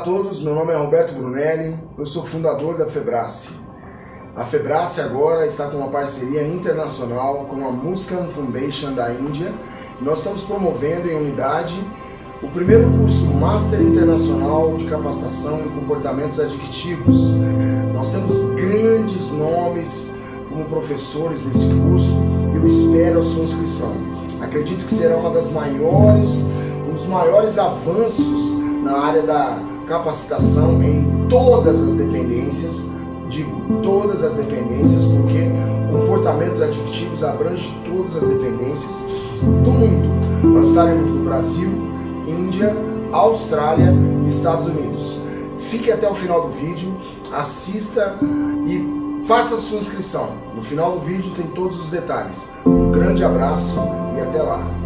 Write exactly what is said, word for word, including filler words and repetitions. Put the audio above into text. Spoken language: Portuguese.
Olá a todos, meu nome é Roberto Brunelli, eu sou fundador da Febrace. A Febrace agora está com uma parceria internacional com a Muskan Foundation da Índia. Nós estamos promovendo em unidade o primeiro curso Master Internacional de Capacitação em Comportamentos Adictivos. Nós temos grandes nomes como professores nesse curso e eu espero a sua inscrição. Acredito que será uma das maiores, um dos maiores avanços na área da capacitação em todas as dependências, digo todas as dependências, porque comportamentos adictivos abrange todas as dependências do mundo. Nós estaremos no Brasil, Índia, Austrália e Estados Unidos. Fique até o final do vídeo, assista e faça a sua inscrição. No final do vídeo tem todos os detalhes. Um grande abraço e até lá!